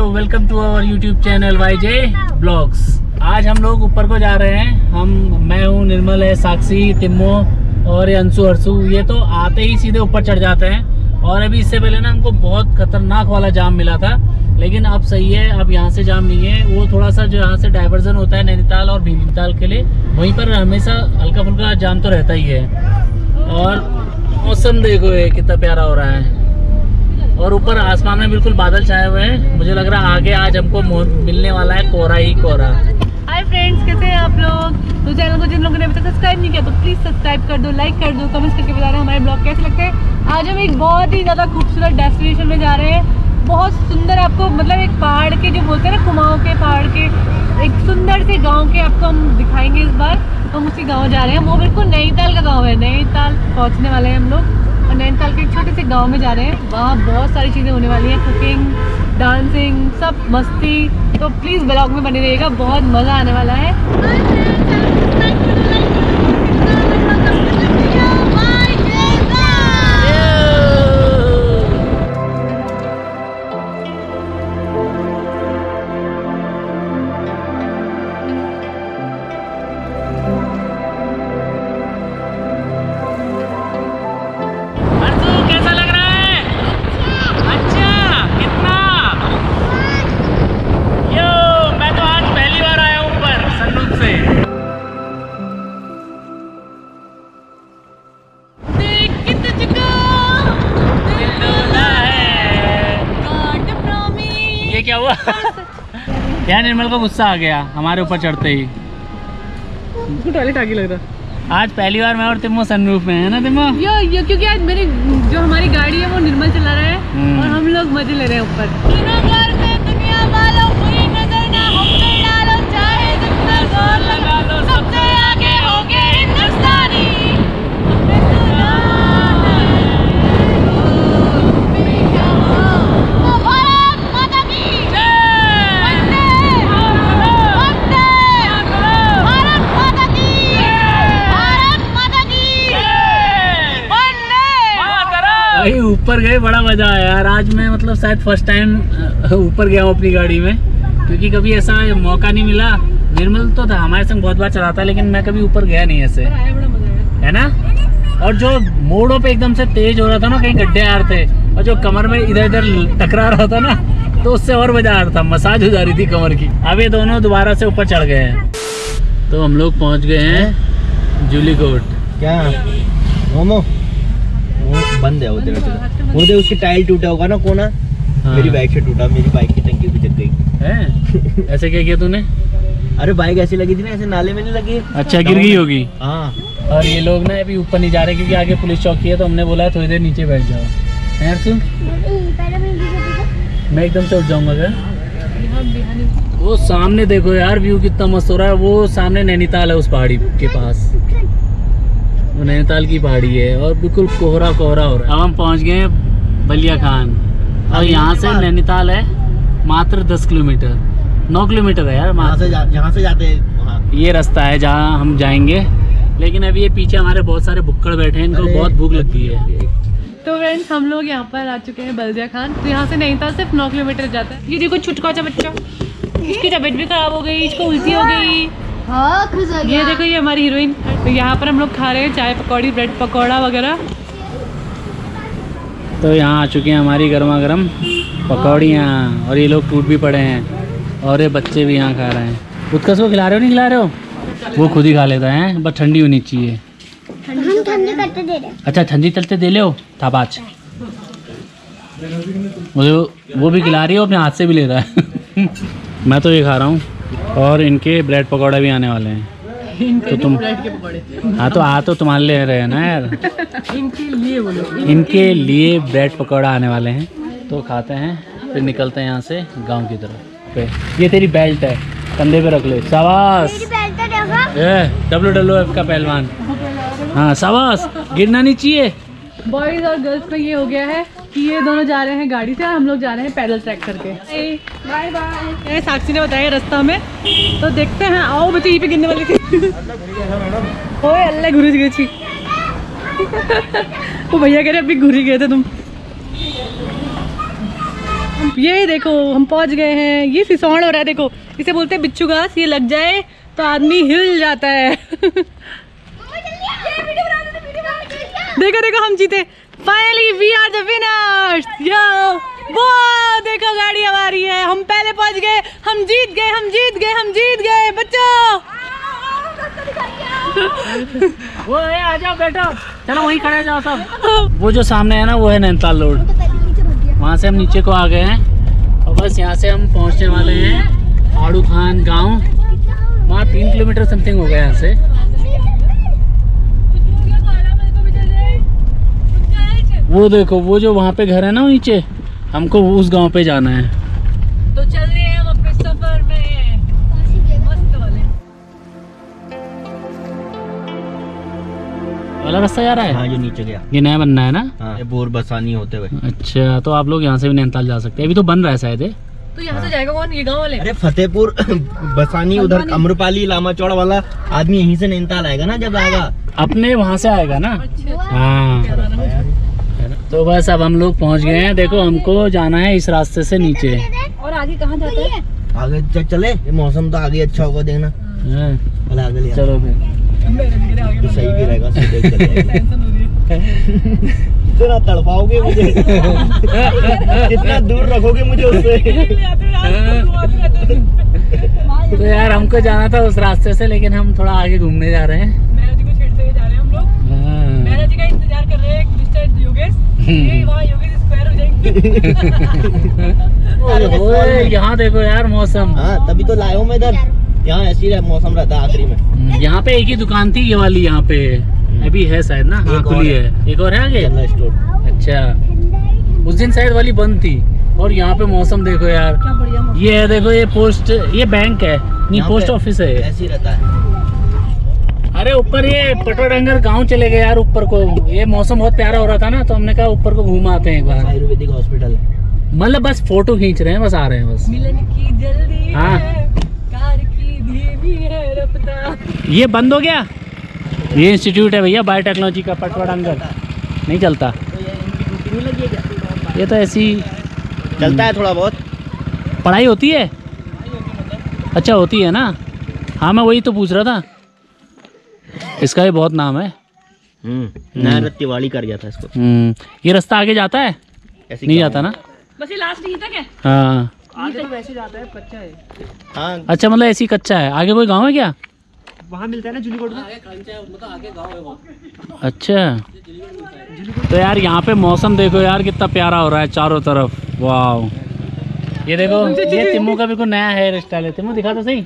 Welcome to our YouTube channel YJ blogs. आज हम लोग ऊपर को जा रहे हैं। मैं हूँ, निर्मल है, साक्षी, तिम्मो और ये अंशु हर्षु। ये तो आते ही सीधे ऊपर चढ़ जाते हैं। और अभी इससे पहले ना हमको बहुत खतरनाक वाला जाम मिला था, लेकिन अब सही है। अब यहाँ से जाम नहीं है। वो थोड़ा सा जो यहाँ से डाइवर्जन होता है नैनीताल और भीमताल के लिए, वहीं पर हमेशा हल्का फुल्का जाम तो रहता ही है। और मौसम देखो ये कितना प्यारा हो रहा है। और ऊपर आसमान में बिल्कुल बादल छाए हुए हैं। मुझे लग रहा है आगे आज हमको मिलने वाला है कोहरा ही कोहरा। हाय फ्रेंड्स, कैसे हैं आप लोग? तो चैनल को जिन लोगों ने अभी तक सब्सक्राइब नहीं किया तो प्लीज़ सब्सक्राइब कर दो, लाइक कर दो, कमेंट्स करके बता रहे हैं हमारे ब्लॉग कैसे लगते हैं। आज हम एक बहुत ही ज़्यादा खूबसूरत डेस्टिनेशन में जा रहे हैं। बहुत सुंदर, आपको मतलब एक पहाड़ के जो बोलते हैं ना, कुमाऊँ के पहाड़ के एक सुंदर से गाँव के आपको हम दिखाएंगे। इस बार हम उसी गाँव जा रहे हैं। वो बिल्कुल नैनीताल का गाँव है। नैनीताल पहुँचने वाले हैं हम लोग और नैनीताल के एक छोटे से गांव में जा रहे हैं। वहाँ बहुत सारी चीज़ें होने वाली हैं, कुकिंग, डांसिंग, सब मस्ती। तो प्लीज़ ब्लॉग में बने रहिएगा, बहुत मज़ा आने वाला है। क्या हुआ? यार निर्मल को गुस्सा आ गया हमारे ऊपर चढ़ते ही। टॉयलेट आगे लग रहा। आज पहली बार मैं और तिम्मो सनरूफ में है ना तिम्मो? यो क्योंकि आज मेरी जो हमारी गाड़ी है वो निर्मल चला रहा है और हम लोग मजे ले रहे हैं ऊपर। दुनिया वालों बुरी नजर ना हम पे डालो, चाहे जितना जोर लगा लो, सबसे आगे होंगे हिंदुस्तानी। ऊपर गए, बड़ा मजा आया यार। आज मैं मतलब शायद फर्स्ट टाइम ऊपर गया हूँ अपनी गाड़ी में, क्योंकि कभी ऐसा मौका नहीं मिला। निर्मल तो था हमारे संग बहुत बार चलाता, लेकिन मैं कभी ऊपर गया नहीं ऐसे, है ना। और जो मोड़ों पे एकदम से तेज हो रहा था ना, कहीं गड्ढे आ रहे थे और जो कमर में इधर इधर टकरा रहा था ना, तो उससे और मजा आ रहा था, मसाज हो जा रही थी कमर की। अब ये दोनों दोबारा से ऊपर चढ़ गए हैं। तो हम लोग पहुँच गए हैं जूली कोट। क्या मोमो वो बंद है, वो दे उसकी टाइल टूटा होगा ना कोना। हाँ। मेरी बाइक से टूटा, मेरी बाइक की टंकी भी जग गई है। ऐसे क्या किया तूने? अरे बाइक ऐसी लगी थी ना, ऐसे नाले में नहीं लगी। अच्छा, गिर गई होगी। हाँ। और ये लोग ना अभी ऊपर नहीं जा रहे क्योंकि आगे पुलिस चौकी है, तो हमने बोला है थोड़ी देर नीचे बैठ जाओ। है अर्जुन? मैं एकदम से उठ जाऊंगा क्या? वो सामने देखो यार, व्यू कितना मस्त हो रहा है। वो सामने नैनीताल है, उस पहाड़ी के पास वो नैनीताल की पहाड़ी है और बिल्कुल कोहरा कोहरा हो रहा है। अब हम पहुंच गए हैं बलिया खान और यहाँ से नैनीताल है मात्र 10 किलोमीटर, 9 किलोमीटर है यार। यहाँ से जाते हैं वहाँ। ये रास्ता है जहाँ हम जाएंगे, लेकिन अभी ये पीछे हमारे बहुत सारे भुक्कड़ बैठे हैं, इनको बहुत भूख लगी है। तो फ्रेंड्स, हम लोग यहाँ पर आ चुके हैं बल्दिया खान। तो यहाँ से नैनीताल सिर्फ 9 किलोमीटर जाता है। ये देखो छुटका सा बच्चा, इसकी तबीयत भी खराब हो गई, इसको उल्टी हो गई। हाँ, ये देखो ये हमारी हीरोइन। तो यहाँ पर हम लोग खा रहे हैं चाय पकौड़ी, ब्रेड पकौड़ा वगैरह। तो यहाँ आ चुके हैं हमारी गर्मा गर्म पकौड़ियाँ, और ये लोग टूट भी पड़े हैं और ये बच्चे भी यहाँ खा रहे हैं। उत्कर्ष को खिला रहे हो नहीं खिला रहे हो? वो खुद ही खा लेता है, बस ठंडी होनी चाहिए। हम ठंडी करते दे रहे। अच्छा, ठंडी चलते दे ले थापाच। वो भी खिला रही है, अपने हाथ से भी ले रहा है। मैं तो ये खा रहा हूँ और इनके ब्रेड पकौड़ा भी आने वाले हैं। तो तुम हाँ, तो आ तो तुम्हारे ले रहे हैं ना यार। इनके लिए ब्रेड पकौड़ा आने वाले हैं, तो खाते हैं फिर निकलते हैं यहाँ से गांव की तरफ पे। ये तेरी बेल्ट है, कंधे पे रख ले। शाबाश, WWF का पहलवान। हाँ शाबाश, गिरना नहीं चाहिए। बॉयज और गर्ल्स में ये हो गया है कि ये दोनों जा रहे हैं गाड़ी से और हम लोग जा रहे हैं पैदल ट्रैक करके। Bye bye. साक्षी ने बताया रास्ता में, तो देखते हैं। आओ बच्चे, यहीं पे गिरने वाली थी। ओए अल्लाह, घुरी गई थी। वो भैया कह रहे अभी घुरी गए थे तुम। ये देखो हम पहुंच गए हैं। ये सिसौड़ हो रहा है, देखो इसे बोलते हैं बिच्छू घास। ये लग जाए तो आदमी हिल जाता है। देखो देखो हम जीते, finally we are the winners. यो वो देखो गाड़ी हमारी है, हम पहले पहुंच गए, हम जीत गए, हम जीत गए, हम जीत गए बच्चों। वो है, आ जाओ बैठो, चलो वहीं खड़े जाओ सब। वो जो सामने है ना वो है नैनीताल रोड, वहाँ से हम नीचे को आ गए हैं और बस यहाँ से हम पहुँचने वाले हैं आड़ू खान गाँव। वहाँ 3 किलोमीटर समथिंग हो गया यहाँ से। वो देखो वो जो वहाँ पे घर है ना नीचे, हमको उस गांव पे जाना है। तो चल रहे हैं हम अपने सफर में मस्त वाले। वाला रास्ता जा रहा है। हाँ जो नीचे गया, ये नया बनना है ना। हाँ ये बोर बसानी होते हुए। अच्छा तो आप लोग यहाँ से भी नैनीताल जा सकते हैं, अभी तो बन रहा है शायद। तो यहाँ से जाएगा कौन? ये गांव वाले। अरे फतेहपुर बसानी उधर अम्रपाली लामा चौड़ा वाला आदमी यहीं से नैनीताल आएगा ना जब आएगा। अपने वहाँ से आएगा ना। हाँ तो बस अब हम लोग पहुँच गए हैं। देखो हमको जाना है इस रास्ते से नीचे। और आगे कहाँ जाता है? आगे चले, ये मौसम तो आगे अच्छा होगा देखना। हाँ आगे ले चलो फिर, तो सही भी रहेगा, सीधे चले। कितना तड़पाओगे मुझे, कितना दूर रखोगे मुझे उससे। तो यार हमको जाना था उस रास्ते से, लेकिन हम थोड़ा आगे घूमने जा रहे हैं। मैरा जी को छेड़ते हुए जा रहे हैं हम लोग। मैरा जी का इंतजार कर रहे हैं मिस्टर योगेश। ये वहाँ योगेश स्क्वायर हो जाएंगे। ओए यहाँ देखो यार मौसम। हाँ तभी तो लाया हूँ मैं इधर, यहाँ ऐसी मौसम रहता है आखिरी में। यहाँ पे एक ही दुकान थी ये वाली, यहाँ पे अभी है शायद ना। हाँ खुली है, एक और है आगे। General store. अच्छा उस दिन शायद वाली बंद थी। और यहाँ पे मौसम देखो यार, क्या बढ़िया मौसम। ये है देखो, ये पोस्ट, ये बैंक है नहीं, पोस्ट ऑफिस है। ऐसे ही रहता है। अरे ऊपर ये पटवाडंगर गांव चले गए यार ऊपर को। ये मौसम बहुत प्यारा हो रहा था ना, तो हमने कहा ऊपर को घूम आते हैं एक बार। आयुर्वेदिक हॉस्पिटल है, मतलब बस फोटो खींच रहे हैं, बस आ रहे हैं बस। मिलन की जल्दी हाँ। है, कार की धीमी है रफ्तार। ये बंद हो गया। ये इंस्टीट्यूट है भैया बायोटेक्नोलॉजी का, पटवाडंगर। नहीं चलता तो ये इनकी ड्यूटी नहीं लगी है क्या? ये तो ऐसी चलता है थोड़ा बहुत। पढ़ाई होती है। अच्छा होती है ना। हाँ मैं वही तो पूछ रहा था, इसका भी बहुत नाम है। नया तिवाड़ी कर गया था इसको। ये रास्ता आगे जाता है? ऐसे नहीं जाता ना। बस ये लास्ट यहीं तक है। हाँ आगे तो वैसे जाता है, कच्चा है। हाँ अच्छा मतलब ऐसी कच्चा है। आगे कोई गांव है क्या? वहाँ मिलता है ना जूलीकोट में। अच्छा तो यार यहाँ पे मौसम देखो यार कितना प्यारा हो रहा है चारों तरफ। वाह ये देखो, ये तिम्मू का भी कोई नया हेयर स्टाइल है। तिम्मू दिखा तो सही।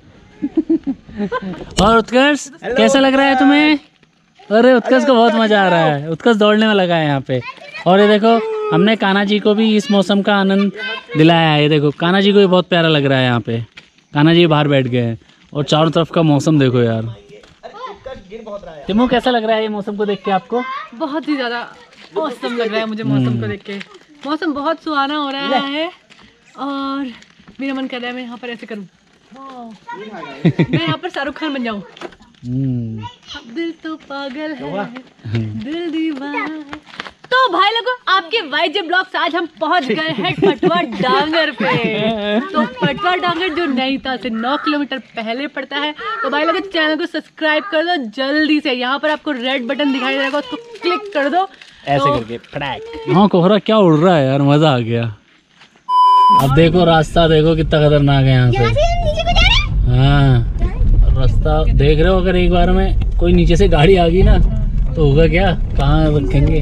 और उत्कर्ष कैसा लग रहा है तुम्हें? अरे उत्कर्ष को बहुत मजा आ रहा है, उत्कर्ष दौड़ने में लगा है यहाँ पे। और ये देखो हमने कान्हा जी को भी इस मौसम का आनंद दिलाया है। ये देखो कान्हा जी को भी बहुत प्यारा लग रहा है यहाँ पे। कान्हा जी बाहर बैठ गए हैं और चारों तरफ का मौसम देखो यार। तिम्मू कैसा लग रहा है ये मौसम को देख के आपको? बहुत ही ज्यादा मौसम लग रहा है मुझे मौसम को देख के। मौसम बहुत सुहाना हो रहा है और मेरा मन कर रहा है मैं यहाँ पर ऐसे करूँ। मैं यहाँ पर शाहरुख खान बन जाऊँ। दिल तो पागल है, दिल दीवाना है। तो भाई लोगों आपके वाईजे ब्लॉग्स आज हम पहुंच गए हैं पटवा डांगर पे। तो पटवा डांगर जो नैनीताल से 9 किलोमीटर पहले पड़ता है। तो भाई लोगों चैनल को सब्सक्राइब कर दो जल्दी से। यहाँ पर आपको रेड बटन दिखाई देगा, उसको क्लिक कर दो ऐसे करके फटाक। हाँ कोहरा क्या उड़ रहा है यार, मजा आ गया। अब देखो रास्ता देखो कितना खतरनाक है यहाँ से। हाँ रास्ता देख रहे हो, अगर एक बार में कोई नीचे से गाड़ी आ गई ना तो होगा क्या, कहाँ रखेंगे।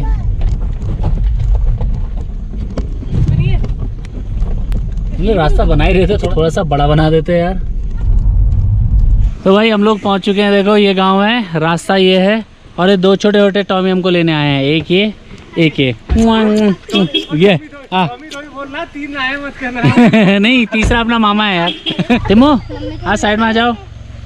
मतलब रास्ता बना ही रहे थे तो थोड़ा सा बड़ा बना देते यार। तो भाई हम लोग पहुंच चुके हैं। देखो ये गांव है, रास्ता ये है और ये 2 छोटे छोटे टॉमी हमको लेने आए हैं। एक ये एक ये हाँ नहीं तीसरा अपना मामा है यार। तिमो आज साइड में आ जाओ।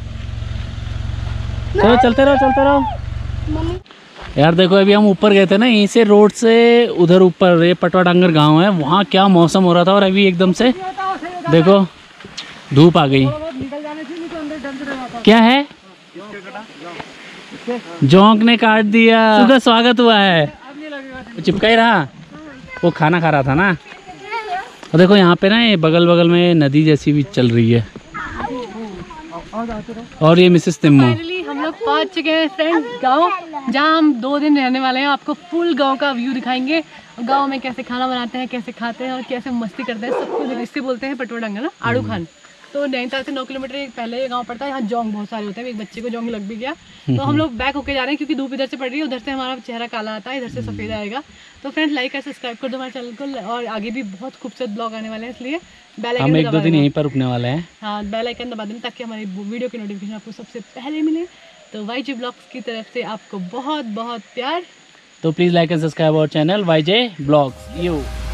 चलो चलते रहो यार। देखो अभी हम ऊपर गए थे ना, यहीं से रोड से उधर ऊपर ये पटवा डांगर गांव है, वहाँ क्या मौसम हो रहा था और अभी एकदम से देखो धूप आ गई। क्या है? जोंक ने काट दिया। सुबह स्वागत हुआ है, चिपका ही रहा। वो खाना खा रहा था ना। और देखो यहाँ पे ना ये बगल बगल में नदी जैसी भी चल रही है। और ये मिसेस तिम्मो। फाइनली हम लोग पहुंच चुके हैं फ्रेंड्स गांव, जहां हम 2 दिन रहने वाले हैं। आपको फुल गांव का व्यू दिखाएंगे, गांव में कैसे खाना बनाते हैं, कैसे खाते हैं और कैसे मस्ती करते हैं, सब कुछ। इससे बोलते हैं पटवाडंगा ना, आड़ू खान। तो नैनीताल से 9 किलोमीटर पहले ये गांव पड़ता है। यहाँ जोंग बहुत सारे होते हैं, एक बच्चे को जोंग लग भी गया। तो हम लोग बैक होके जा रहे हैं क्योंकि धूप इधर से पड़ रही है, उधर से हमारा चेहरा काला आता है, इधर से सफेद आएगा। तो फ्रेंड्स लाइक और सब्सक्राइब कर दो हमारे चैनल को, और आगे भी बहुत खूबसूरत ब्लॉग आने वाले हैं, इसलिए बेल आइकन हम 1-2 दिन यहीं पर रुकने वाले हैं। हाँ, बेल आइकन दबा दें ताकि हमारी वीडियो की नोटिफिकेशन आपको सबसे पहले मिले। तो YJ ब्लॉग्स की तरफ से आपको बहुत बहुत प्यार। तो please like and subscribe our channel YJ blogs.